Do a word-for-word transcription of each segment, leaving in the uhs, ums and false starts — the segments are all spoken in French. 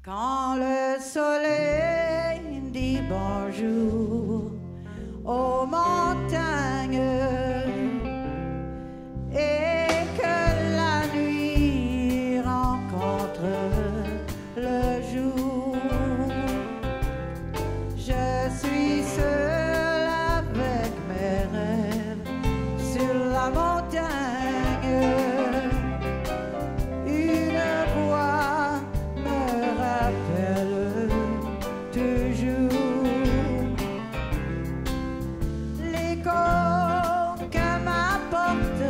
Quand le soleil dit bonjour aux montagnes et que la nuit rencontre le jour, je suis seule avec mes rêves sur la montagne. Une voix me rappelle toujours l'écho que m'apporte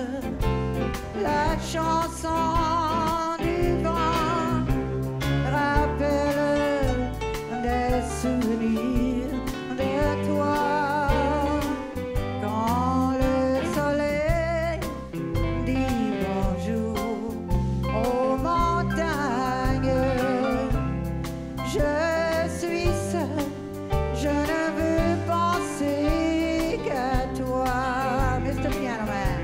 la chanson du vent, rappelle des souvenirs de toi. Quand le soleil dit bonjour aux montagnes, je suis seule, je ne veux penser qu'à toi. mister Piano Man.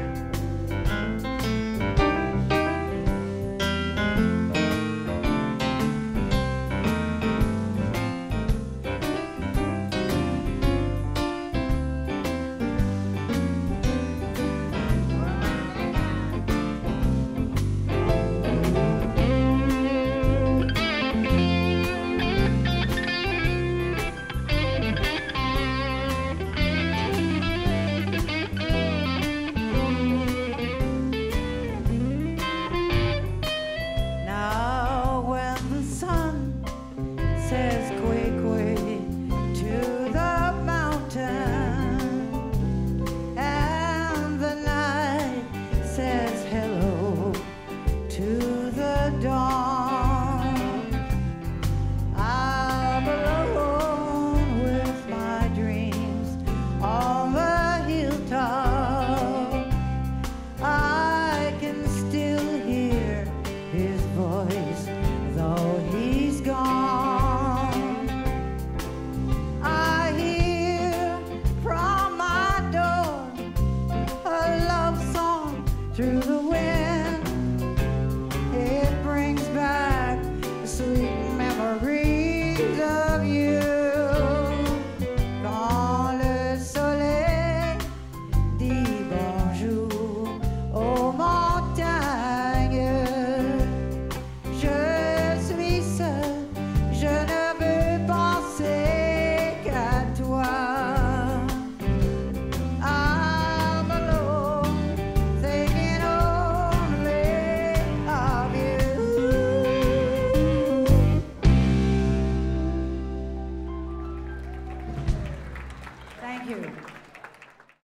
Says quay quay to the mountain, and the night says hello to the dawn. I'm alone with my dreams on the hilltop. I can still hear his voice though he's gone. Through the wind, it brings back sweet memories of you. Quand le soleil dit bonjour aux montagnes, je suis seule, je ne veux penser qu'à toi. Thank you.